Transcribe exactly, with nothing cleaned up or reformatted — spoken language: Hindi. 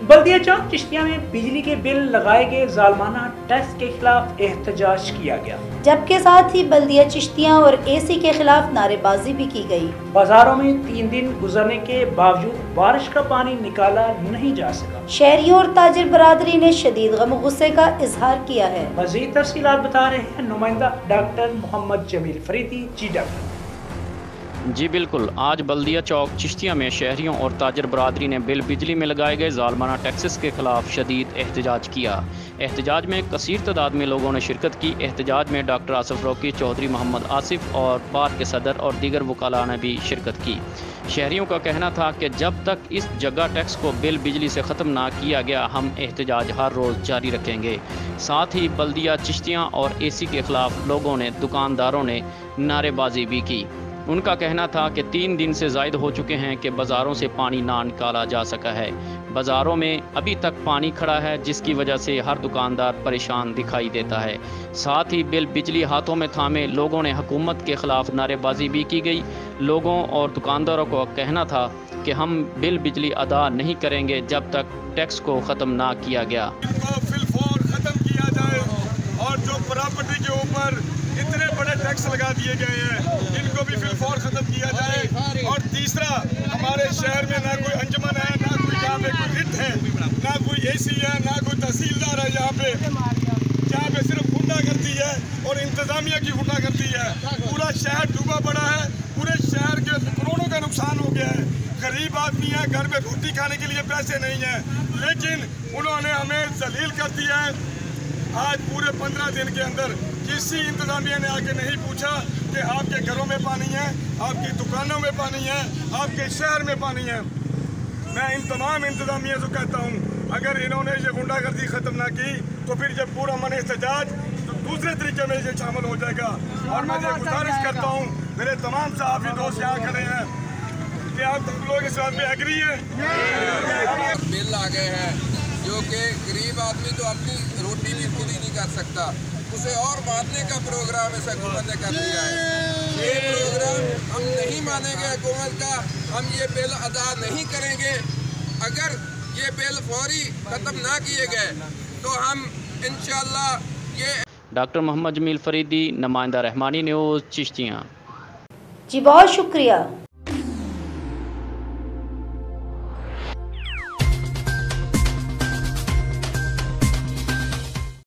बल्दिया चौक चिश्तिया में बिजली के बिल लगाए गए जालमाना टैक्स के खिलाफ एहतजाज किया गया, जबकि साथ ही बल्दिया चिश्तिया और एसी के खिलाफ नारेबाजी भी की गई। बाजारों में तीन दिन गुजरने के बावजूद बारिश का पानी निकाला नहीं जा सका। शहरियों और ताजिर बरादरी ने शदीद गम गुस्से का इजहार किया है। मजीद तफसीलात बता रहे हैं नुमाइंदा डॉक्टर मोहम्मद जमील फरीदी। जी डॉक्टर। जी बिल्कुल, आज बल्दिया चौक चिश्तिया में शहरियों और ताजर बरादरी ने बिल बिजली में लगाए गए जालमाना टैक्सेस के खिलाफ शदीद एहतजाज किया। एहतजाज में कसीर तादाद में लोगों ने शिरकत की। एहतजाज में डॉक्टर आसिफ रोकी, चौधरी मोहम्मद आसिफ और बार के सदर और दीगर वकाला ने भी शिरकत की। शहरियों का कहना था कि जब तक इस जगह टैक्स को बिल बिजली से ख़त्म ना किया गया, हम एहतजाज हर रोज़ जारी रखेंगे। साथ ही बल्दिया चिश्तिया और ए सी के खिलाफ लोगों ने, दुकानदारों ने नारेबाजी भी की। उनका कहना था कि तीन दिन से ज़ायद हो चुके हैं कि बाज़ारों से पानी ना निकाला जा सका है। बाज़ारों में अभी तक पानी खड़ा है, जिसकी वजह से हर दुकानदार परेशान दिखाई देता है। साथ ही बिल बिजली हाथों में थामे लोगों ने हुकूमत के ख़िलाफ़ नारेबाजी भी की गई। लोगों और दुकानदारों को कहना था कि हम बिल बिजली अदा नहीं करेंगे जब तक टैक्स को ख़त्म ना किया गया। ख़त्म किया जाए और जो प्रॉपर्टी के ऊपर इतने बड़े टैक्स लगा दिए गए हैं, इनको भी फिलफौर ख़त्म किया जाए। और तीसरा, हमारे शहर में ना कोई अंजुमन है, ना कोई यहाँ पे कोई रिट है, ना कोई एसी है, ना कोई तहसीलदार है। यहाँ पे यहाँ पे सिर्फ गुंडागर्दी है और इंतज़ामिया की गुंडागर्दी है। पूरा शहर डूबा पड़ा है, पूरे शहर के करोड़ों का नुकसान हो गया है। गरीब आदमी है, घर में रोटी खाने के लिए पैसे नहीं है, लेकिन उन्होंने हमें जलील कर दिया है। आज पूरे पंद्रह दिन के अंदर किसी इंतजामिया ने आके नहीं पूछा कि आपके घरों में पानी है, आपकी दुकानों में पानी है, आपके शहर में पानी है। मैं इन तमाम इंतजामिया से कहता हूँ, अगर इन्होंने ये गुंडागर्दी ख़त्म ना की तो फिर ये पूरा मन एहतजाज तो दूसरे तरीके में ये शामिल हो जाएगा। और मैं ये गुजारिश करता हूँ, मेरे तमाम सहाफ़ी दोस्त यहाँ खड़े हैं, कि आप लोग इस बात में एग्री है। बिल आ गए हैं जो कि गरीब आदमी तो अपनी रोटी भी खुद ही नहीं कर सकता, उसे और बांटने का प्रोग्राम इस हुकूमत ने कर दिया है। ये प्रोग्राम हम नहीं मानेंगे हुकूमत का, हम ये बिल अदा नहीं करेंगे। अगर ये बिल फौरी ख़त्म ना किए गए तो हम इंशाअल्लाह ये। डॉक्टर मोहम्मद जमील फरीदी, नुमाइंदा रहमानी न्यूज़ चिश्तिया। जी बहुत शुक्रिया।